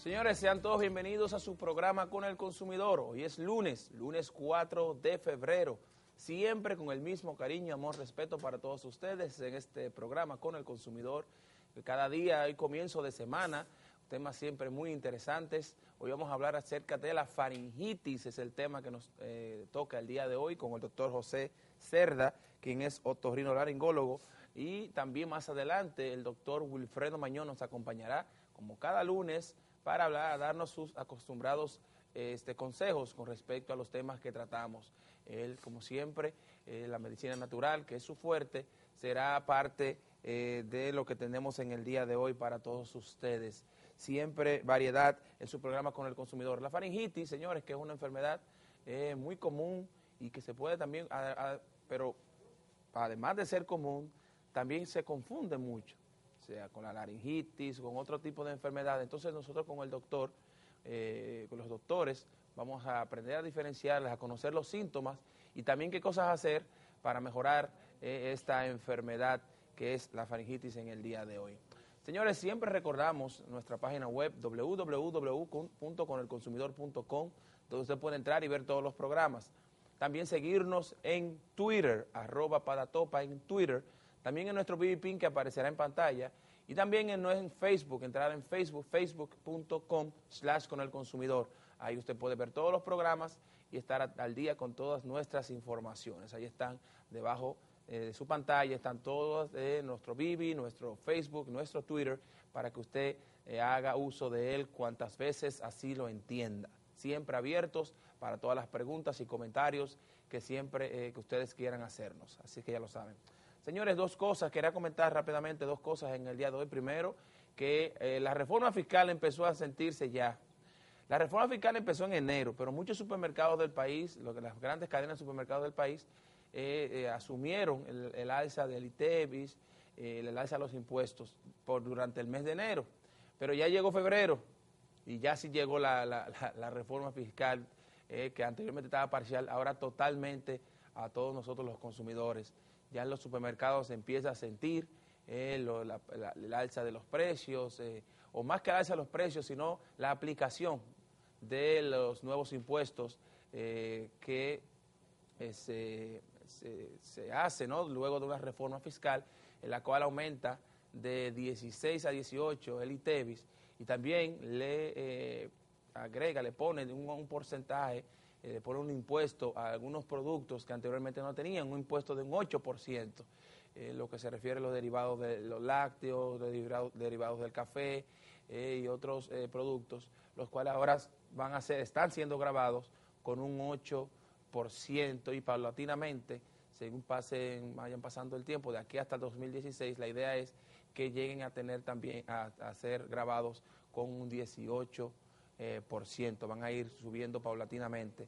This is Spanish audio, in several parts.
Señores, sean todos bienvenidos a su programa Con el Consumidor. Hoy es lunes 4 de febrero. Siempre con el mismo cariño, amor, respeto para todos ustedes en este programa Con el Consumidor. Cada día hay comienzo de semana, temas siempre muy interesantes. Hoy vamos a hablar acerca de la faringitis, es el tema que nos toca el día de hoy con el doctor José Cerda, quien es otorrinolaringólogo. Y también más adelante el doctor Wilfredo Mañón nos acompañará, como cada lunes, para hablar, darnos sus acostumbrados consejos con respecto a los temas que tratamos. Él, como siempre, la medicina natural, que es su fuerte, será parte de lo que tenemos en el día de hoy para todos ustedes. Siempre variedad en su programa Con el Consumidor. La faringitis, señores, que es una enfermedad muy común y que se puede también, pero además de ser común, también se confunde mucho, o sea, con la laringitis, con otro tipo de enfermedades. Entonces nosotros con el doctor, con los doctores, vamos a aprender a diferenciarlas, a conocer los síntomas y también qué cosas hacer para mejorar esta enfermedad que es la faringitis en el día de hoy. Señores, siempre recordamos nuestra página web www.conelconsumidor.com, donde usted puede entrar y ver todos los programas. También seguirnos en Twitter, @padatopa en Twitter. También en nuestro BB-Pin que aparecerá en pantalla. Y también en Facebook, entrar en Facebook, facebook.com/conelconsumidor. Ahí usted puede ver todos los programas y estar al día con todas nuestras informaciones. Ahí están debajo de su pantalla, están todos nuestro BB, nuestro Facebook, nuestro Twitter, para que usted haga uso de él cuantas veces así lo entienda. Siempre abiertos para todas las preguntas y comentarios que siempre que ustedes quieran hacernos. Así que ya lo saben. Señores, dos cosas, quería comentar rápidamente dos cosas en el día de hoy. Primero, que la reforma fiscal empezó a sentirse ya. La reforma fiscal empezó en enero, pero muchos supermercados del país, las grandes cadenas de supermercados del país, asumieron el alza del ITEVIS, el alza de los impuestos durante el mes de enero. Pero ya llegó febrero y ya sí llegó la reforma fiscal, que anteriormente estaba parcial, ahora totalmente a todos nosotros los consumidores. Ya en los supermercados se empieza a sentir el alza de los precios, o más que el alza de los precios, sino la aplicación de los nuevos impuestos que se hace, ¿no?, luego de una reforma fiscal en la cual aumenta de 16 a 18 el ITEVIS y también le agrega, le pone un porcentaje, le pone un impuesto a algunos productos que anteriormente no tenían, un impuesto de un 8%, lo que se refiere a los derivados de los lácteos, derivados del café y otros productos, los cuales ahora están siendo grabados con un 8% y paulatinamente, según vayan pasando el tiempo, de aquí hasta el 2016, la idea es que lleguen a tener también, a ser grabados con un 18%, van a ir subiendo paulatinamente.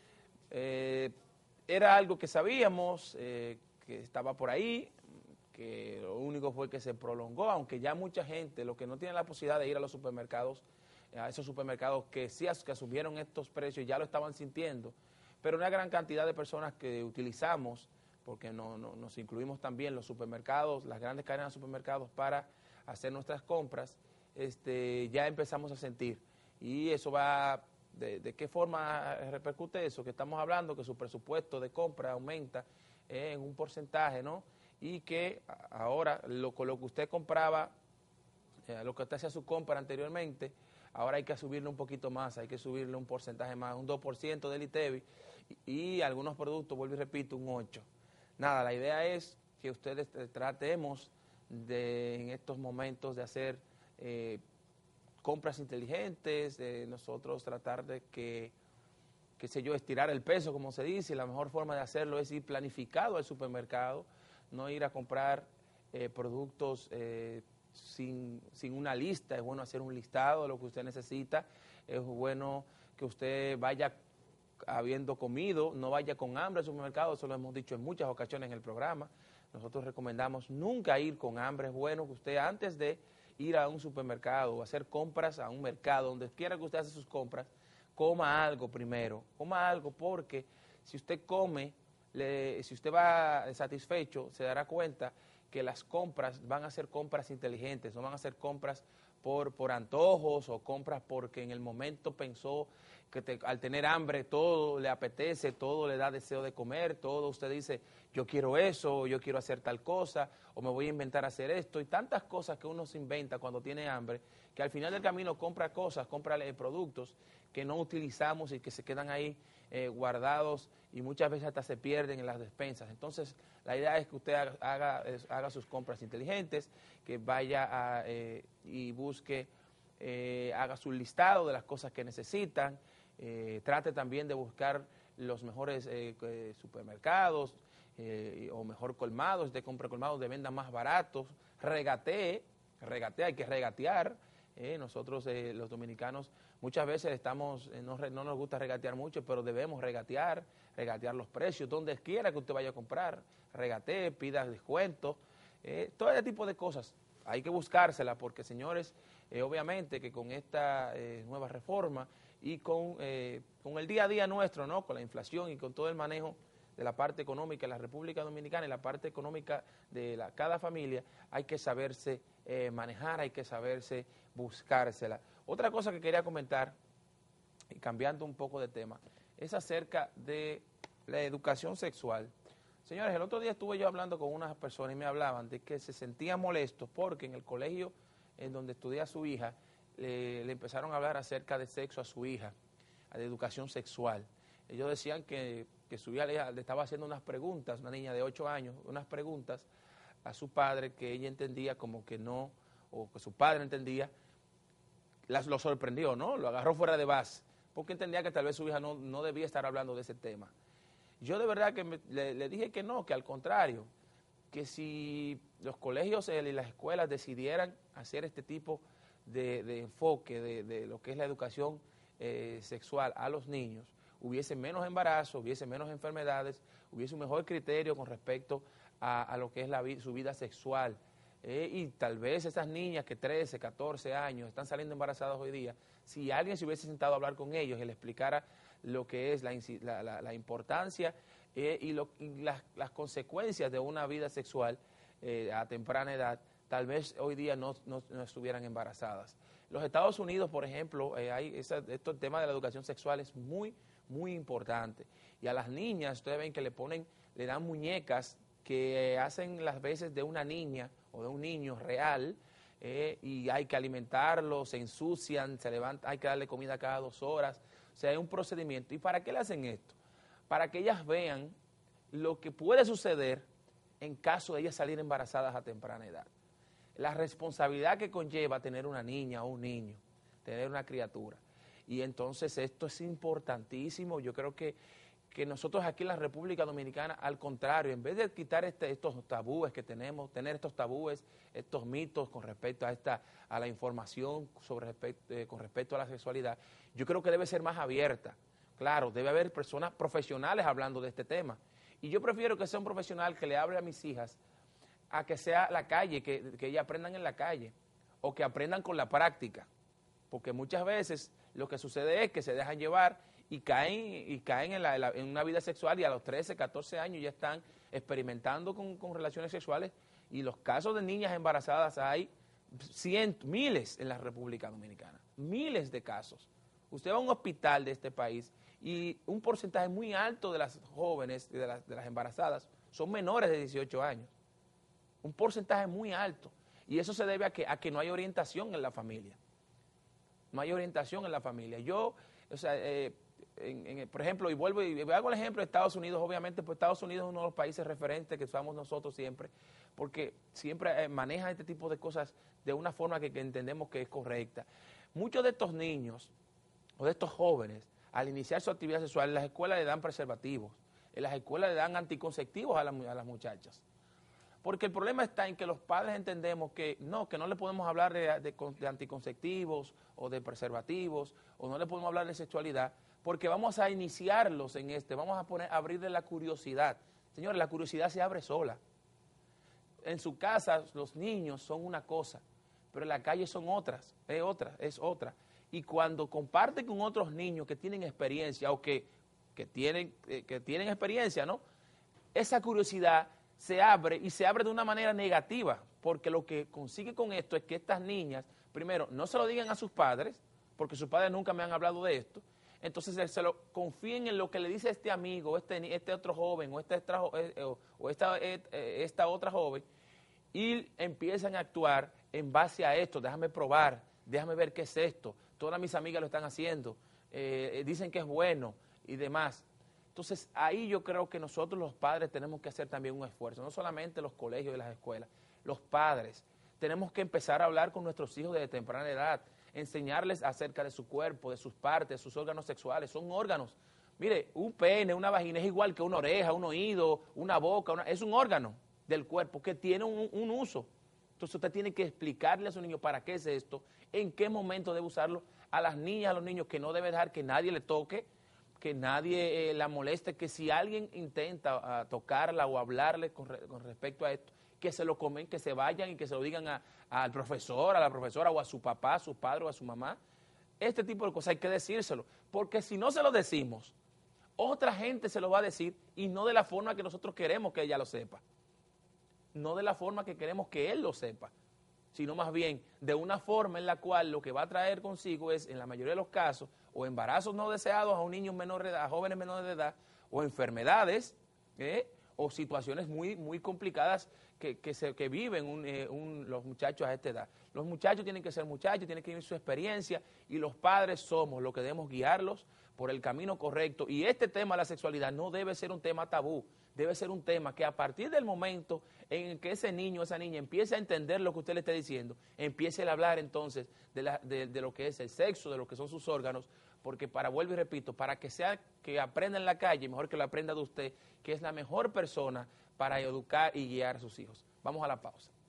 Era algo que sabíamos, que estaba por ahí, que lo único fue que se prolongó, aunque ya mucha gente, los que no tienen la posibilidad de ir a los supermercados, a esos supermercados que sí que asumieron estos precios, ya lo estaban sintiendo, pero una gran cantidad de personas que utilizamos, porque nos incluimos también los supermercados, las grandes cadenas de supermercados para hacer nuestras compras, ya empezamos a sentir. Y eso va, ¿de qué forma repercute eso? Que estamos hablando que su presupuesto de compra aumenta en un porcentaje, ¿no? Y que ahora con lo que usted compraba, lo que usted hacía su compra anteriormente, ahora hay que subirle un poquito más, hay que subirle un porcentaje más, un 2% del ITEVI y algunos productos, vuelvo y repito, un 8%. Nada, la idea es que ustedes tratemos en estos momentos de hacer compras inteligentes, nosotros tratar de qué sé yo, estirar el peso, como se dice, y la mejor forma de hacerlo es ir planificado al supermercado, no ir a comprar productos sin una lista. Es bueno hacer un listado de lo que usted necesita, es bueno que usted vaya habiendo comido, no vaya con hambre al supermercado, eso lo hemos dicho en muchas ocasiones en el programa. Nosotros recomendamos nunca ir con hambre. Es bueno que usted, antes de ir a un supermercado o hacer compras a un mercado, donde quiera que usted hace sus compras, coma algo primero, coma algo, porque si usted come, si usted va satisfecho, se dará cuenta que las compras van a ser compras inteligentes, no van a ser compras por antojos o compras porque en el momento pensó que al tener hambre todo le apetece, todo le da deseo de comer, todo usted dice, yo quiero eso, yo quiero hacer tal cosa, o me voy a inventar hacer esto, y tantas cosas que uno se inventa cuando tiene hambre, que al final del camino compra cosas, compra productos que no utilizamos y que se quedan ahí guardados y muchas veces hasta se pierden en las despensas. Entonces, la idea es que usted haga sus compras inteligentes, que vaya y busque, haga su listado de las cosas que necesitan, trate también de buscar los mejores supermercados o mejor colmados, de compra colmados de venda más baratos, regatee, hay que regatear. Nosotros los dominicanos muchas veces estamos, no nos gusta regatear mucho, pero debemos regatear los precios, donde quiera que usted vaya a comprar, regatee, pida descuentos, todo ese tipo de cosas. Hay que buscársela porque, señores, obviamente que con esta nueva reforma y con el día a día nuestro, ¿no?, con la inflación y con todo el manejo de la parte económica de la República Dominicana y la parte económica de cada familia, hay que saberse manejar, hay que saberse buscársela. Otra cosa que quería comentar, y cambiando un poco de tema, es acerca de la educación sexual. Señores, el otro día estuve yo hablando con unas personas y me hablaban de que se sentían molestos porque en el colegio en donde estudia su hija, le empezaron a hablar acerca de sexo a su hija, de educación sexual. Ellos decían que su hija le estaba haciendo unas preguntas, una niña de 8 años, unas preguntas a su padre que ella entendía como que no, o que su padre entendía, lo sorprendió, ¿no? Lo agarró fuera de base, porque entendía que tal vez su hija no debía estar hablando de ese tema. Yo de verdad que le dije que no, que al contrario, que si los colegios y las escuelas decidieran hacer este tipo de enfoque de lo que es la educación sexual a los niños, hubiese menos embarazo, hubiese menos enfermedades, hubiese un mejor criterio con respecto a lo que es su vida sexual. Y tal vez esas niñas que 13, 14 años están saliendo embarazadas hoy día, si alguien se hubiese sentado a hablar con ellos y les explicara lo que es la importancia y las consecuencias de una vida sexual a temprana edad, tal vez hoy día no estuvieran embarazadas. Los Estados Unidos, por ejemplo, el tema de la educación sexual es muy, muy importante. Y a las niñas, ustedes ven que le dan muñecas que hacen las veces de una niña o de un niño real, y hay que alimentarlos, se ensucian, se levantan, hay que darle comida cada 2 horas. O sea, hay un procedimiento. ¿Y para qué le hacen esto? Para que ellas vean lo que puede suceder en caso de ellas salir embarazadas a temprana edad. La responsabilidad que conlleva tener una niña o un niño, tener una criatura. Y entonces esto es importantísimo. Yo creo que nosotros aquí en la República Dominicana, al contrario, en vez de quitar estos tabúes que tenemos, tener estos tabúes, estos mitos con respecto a la información con respecto a la sexualidad, yo creo que debe ser más abierta. Claro, debe haber personas profesionales hablando de este tema. Y yo prefiero que sea un profesional que le hable a mis hijas a que sea la calle, que ellas aprendan en la calle o que aprendan con la práctica. Porque muchas veces lo que sucede es que se dejan llevar y caen en una vida sexual y a los 13, 14 años ya están experimentando con relaciones sexuales, y los casos de niñas embarazadas hay miles en la República Dominicana, miles de casos. Usted va a un hospital de este país y un porcentaje muy alto de las jóvenes, de las embarazadas, son menores de 18 años. Un porcentaje muy alto. Y eso se debe a que no hay orientación en la familia. No hay orientación en la familia. Por ejemplo, y hago el ejemplo de Estados Unidos. Obviamente, pues Estados Unidos es uno de los países referentes que usamos nosotros siempre, porque siempre maneja este tipo de cosas de una forma que entendemos que es correcta. Muchos de estos niños o de estos jóvenes, al iniciar su actividad sexual, en las escuelas le dan preservativos, en las escuelas le dan anticonceptivos a las muchachas. Porque el problema está en que los padres entendemos que no le podemos hablar de anticonceptivos o de preservativos, o no le podemos hablar de sexualidad, porque vamos a iniciarlos vamos a abrirle la curiosidad. Señores, la curiosidad se abre sola. En su casa los niños son una cosa, pero en la calle son es otra. Y cuando comparten con otros niños que tienen experiencia o que tienen experiencia, ¿no? Esa curiosidad se abre, y se abre de una manera negativa, porque lo que consigue con esto es que estas niñas primero, no se lo digan a sus padres, porque sus padres nunca me han hablado de esto. Entonces se lo confíen en lo que le dice este amigo, este otro joven, o esta otra joven, y empiezan a actuar en base a esto. Déjame probar, déjame ver qué es esto. Todas mis amigas lo están haciendo, dicen que es bueno y demás. Entonces, ahí yo creo que nosotros los padres tenemos que hacer también un esfuerzo, no solamente los colegios y las escuelas, los padres. Tenemos que empezar a hablar con nuestros hijos desde temprana edad, enseñarles acerca de su cuerpo, de sus partes, sus órganos sexuales. Son órganos. Mire, un pene, una vagina es igual que una oreja, un oído, una boca, es un órgano del cuerpo que tiene un uso. Entonces usted tiene que explicarle a su niño para qué es esto, en qué momento debe usarlo, a las niñas, a los niños, que no debe dejar que nadie le toque, que nadie la moleste, que si alguien intenta tocarla o hablarle con respecto a esto, que se lo comen, que se vayan y que se lo digan al profesor, a la profesora, o a su papá, a su padre o a su mamá. Este tipo de cosas hay que decírselo, porque si no se lo decimos, otra gente se lo va a decir, y no de la forma que nosotros queremos que ella lo sepa, no de la forma que queremos que él lo sepa, sino más bien de una forma en la cual lo que va a traer consigo es, en la mayoría de los casos, o embarazos no deseados a un niño menor de edad, a jóvenes menores de edad, o enfermedades, o situaciones muy, muy complicadas que viven los muchachos a esta edad. Los muchachos tienen que ser muchachos, tienen que vivir su experiencia, y los padres somos los que debemos guiarlos por el camino correcto. Y este tema de la sexualidad no debe ser un tema tabú, debe ser un tema que a partir del momento en que ese niño o esa niña empiece a entender lo que usted le está diciendo, empiece a hablar entonces de lo que es el sexo, de lo que son sus órganos, porque vuelvo y repito, para que aprenda en la calle, mejor que lo aprenda de usted, que es la mejor persona para educar y guiar a sus hijos. Vamos a la pausa.